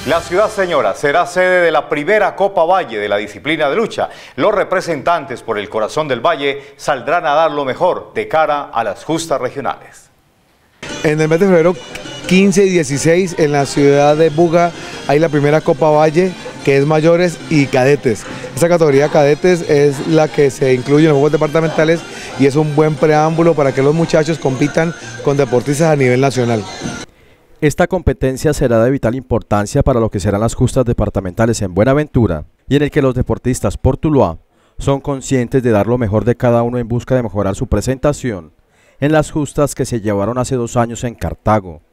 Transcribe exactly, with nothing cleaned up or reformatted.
La ciudad señora será sede de la primera Copa Valle de la disciplina de lucha. Los representantes por el corazón del Valle saldrán a dar lo mejor de cara a las justas regionales. En el mes de febrero quince y dieciséis en la ciudad de Buga hay la primera Copa Valle, que es mayores y cadetes. Esta categoría cadetes es la que se incluye en los juegos departamentales y es un buen preámbulo para que los muchachos compitan con deportistas a nivel nacional. Esta competencia será de vital importancia para lo que serán las justas departamentales en Buenaventura y en el que los deportistas por Tuluá son conscientes de dar lo mejor de cada uno en busca de mejorar su presentación en las justas que se llevaron hace dos años en Cartago.